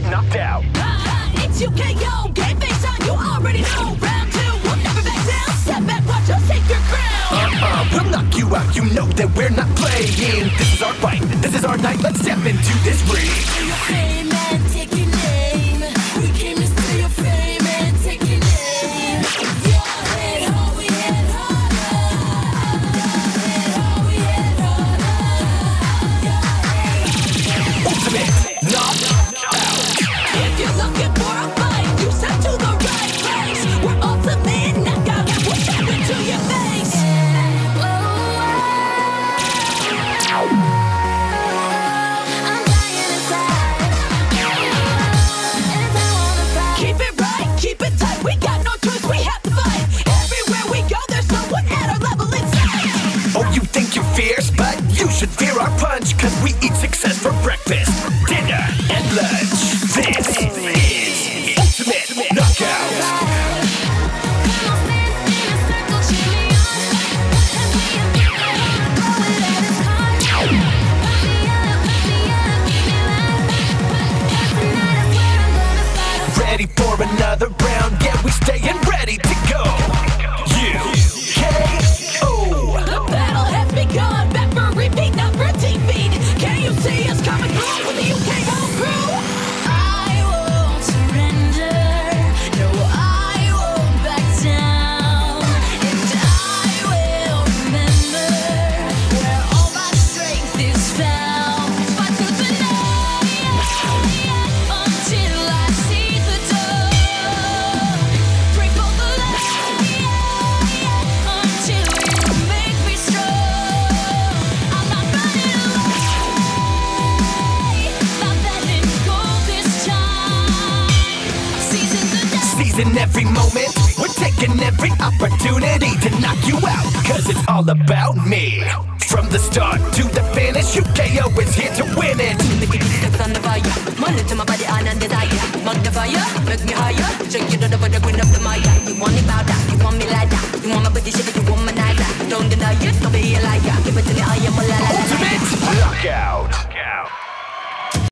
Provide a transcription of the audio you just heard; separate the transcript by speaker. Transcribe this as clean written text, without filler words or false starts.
Speaker 1: get knocked out.
Speaker 2: It's UKO, game face on, you already know. Round two, we'll never back down. Step back, watch us take your crown.
Speaker 1: We'll knock you out, you know that we're not playing. This is our fight, this is our night, let's step into this ring.
Speaker 2: Steal your fame and take your name. We came to steal your fame and take your name. Your head, how we head harder. Your head, how we head harder.
Speaker 1: Ultimate knockout.
Speaker 2: If you're looking for a fight, you step to the right place. We're ultimate knockout, and we'll step into your face. Keep it right, keep it tight. We got no choice, we have to fight. Everywhere we go, there's someone at our level inside.
Speaker 1: Oh, you think you're fierce, but you should fear our punch. Cause we eat success for breakfast, dinner, and lunch. This is Ultimate Knockout. Ready for another round? Yeah, we stayin' ready to go. UKO.
Speaker 2: The battle has begun. Back for a repeat, not for defeat. Can you see us coming through with the UKO crew? I won't surrender. No, I won't back down. And I will remember where all my strength is found. Fight through the night until I see the dawn. Break all the lies until you make me strong. I'm not running away, not letting go this time. Seizing the day.
Speaker 1: Seizing every moment, we're taking every opportunity to knock you out. Cause it's all about me. From the start to the finish, UKO is here to win it.
Speaker 2: It's on the fire, money to my body and desire. Magnify, make me higher. Shake it over the queen of the Maya. You want it about that, you want me like that. You want my body shape, you want my night. Don't deny it, don't be a liar. Give it to me, I am a la la la.
Speaker 1: Ultimate Knockout.